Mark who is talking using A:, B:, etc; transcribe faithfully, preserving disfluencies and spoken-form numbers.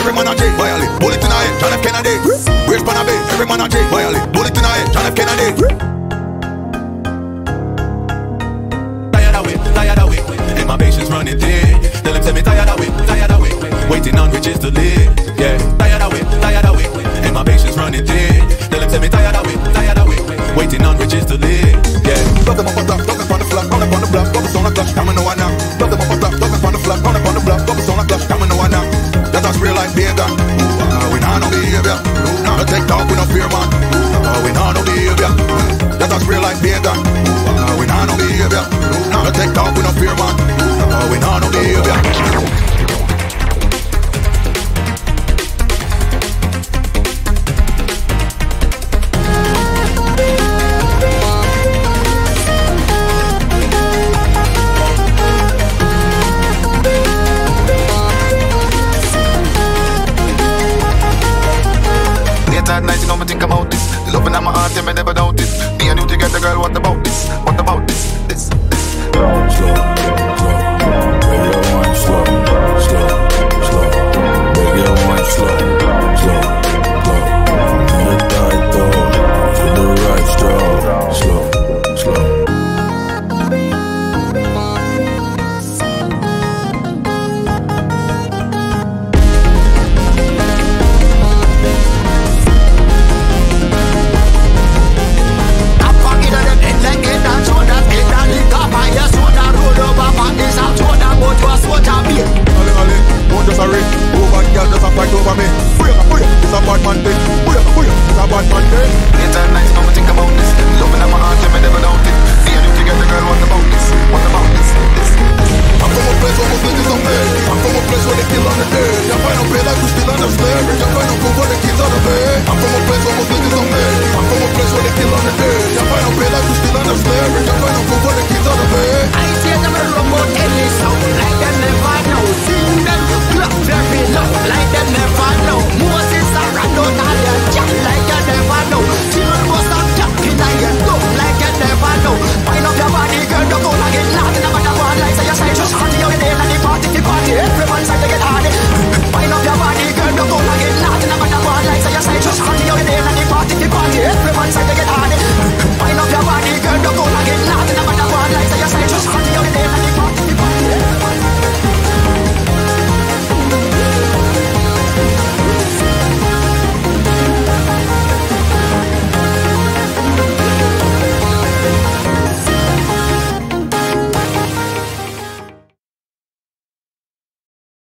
A: every man a J. Violate, bullet in a head, John F. Kennedy. Where's Panabay? Every man a J. Violate, bullet in a head, John F. Kennedy. Tired of it, tired of it, and my patience running thin. Tell him say me tired of it, tired of it, waiting on riches to live. Yeah, tired of it, tired of it, and my patience running thin. Tell him say me tired of it, tired of it, waiting on riches to live. Yeah. Love them up on top, love them on the flop, run up on the block, bubbles on the clutch, come and know I now. Love them up on top, love them on the flop, run up on the block, bubbles on the clutch, come and know I now. That us real life behavior. Uh, we nah no behavior. No take talk, we no fear man. Uh, we nah no behavior. That us real life behavior. Uh, we nah no behavior. No take talk, we no fear man. Uh, we nah no behavior.
B: At night, you know me think about this. The love in my heart, yeah, me never doubt it. Me and you together, girl, what about this? What